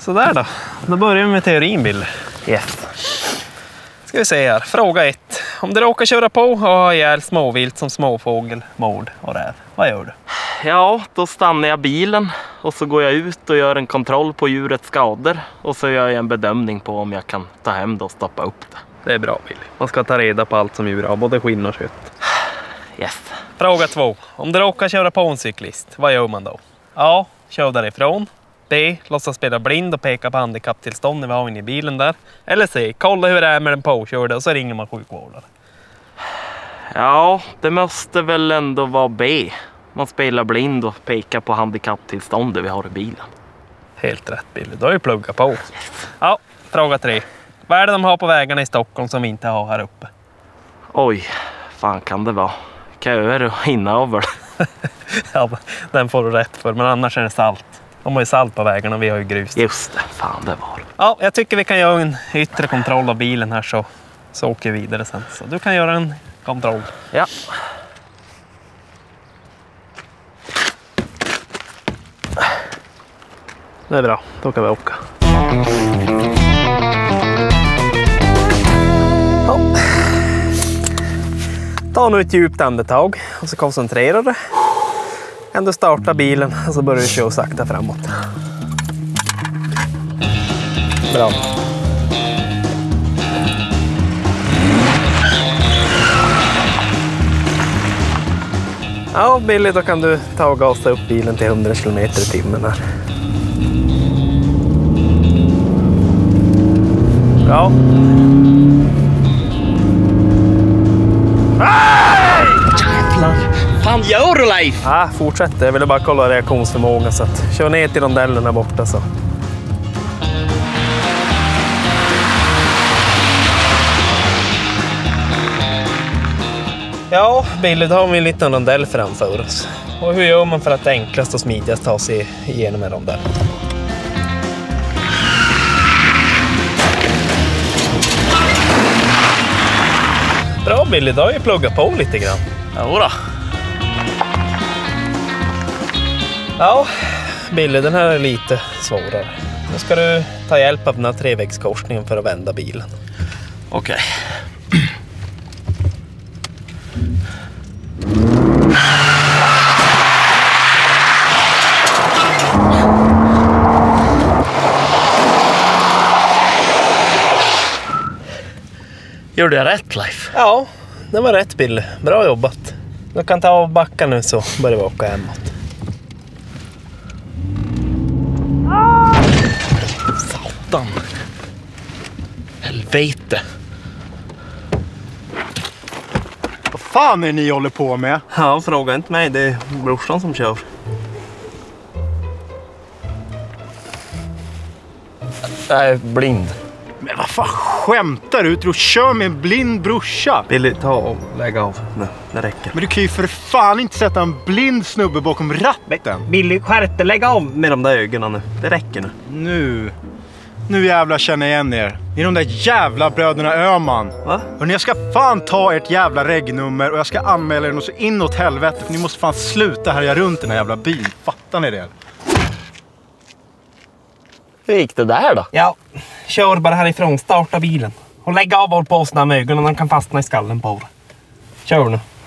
Så där då. Då börjar vi med teorin, Bill. Yes. Ska vi se här. Fråga 1. Om du råkar köra på och ha ihjäl småvilt som småfågel, mord och räv, vad gör du? Ja, då stannar jag bilen och så går jag ut och gör en kontroll på djurets skador. Och så gör jag en bedömning på om jag kan ta hem det och stoppa upp det. Det är bra, Bill. Man ska ta reda på allt som djur har, både skinn och kött. Yes. Fråga 2. Om du råkar köra på en cyklist, vad gör man då? A. Kör därifrån. B. Låtsas spela blind och peka på handikapptillstånd när vi har inne i bilen där. Eller C. Kolla hur det är med den påkörda och så ringer man sjukvårdare. Ja, det måste väl ändå vara B. Man spelar blind och pekar på handikapptillståndet vi har i bilen. Helt rätt, Bill. Du har ju pluggat på. Ja, fråga 3. Vad är det de har på vägarna i Stockholm som vi inte har här uppe? Oj, fan kan det vara? Köer och inavel. Ja, den får du rätt för, men annars är det salt. De har ju salt på vägarna, vi har ju grus. Just det, fan det var. Ja, jag tycker vi kan göra en yttre kontroll av bilen här så åker vi vidare sen. Så du kan göra en kontroll. Ja. Det är bra, då kan vi åka. Ja. Ta nu ett djupt andetag och så koncentrera dig. Kan du starta bilen och så börjar du köra sakta framåt. Bra. Ja, Billy, då kan du ta och gasa upp bilen till 100 km/h här. Bra. Jävlar! Fan gör du, Leif? Ja, fortsätt. Jag ville bara kolla reaktionsförmåga så att kör ner till rondellerna borta så. Ja, Billy, då har vi en liten rondell framför oss. Och hur gör man för att enklast och smidigast ta sig igenom en rondell? Bra, Billy, då har vi pluggat på lite grann. Jodå. Ja, Billy, den här är lite svårare. Nu ska du ta hjälp av den här trevägskorsningen för att vända bilen. Okej. Gjorde jag rätt, Leif? Ja, det var rätt, Billy. Bra jobbat. Du kan ta och backa nu så börjar vi åka hemåt. Satan. Helvete. Vad fan är ni håller på med? Ja, fråga inte mig. Det är brorsan som kör. Jag är blind. Men vad fan skämtar du? Du kör med en blind brorsa. Billy, ta och lägga av nu. Det räcker. Men du kan ju för fan inte sätta en blind snubbe bakom ratten. Billy, skärp dig. Lägg av med de där ögonen nu. Det räcker nu. Nu jävla känner jag igen er. Ni är de där jävla bröderna Öman. Va? Hörrni, jag ska fan ta ert jävla regnummer och jag ska anmäla er något så inåt helvete. För ni måste fan sluta härja runt den här jävla bilen. Fattar ni det? Hur gick det där då? Ja, kör bara härifrån. Starta bilen. Och lägg av håll på oss där med ögonen. Den kan fastna i skallen på. Kör nu.